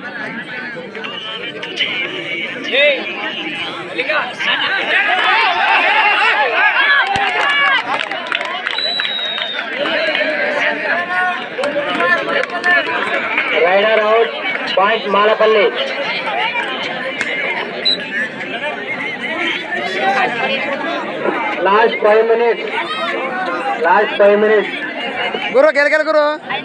Rider out point Malapalli. Last 5 minutes. గురు గెలగల గురు.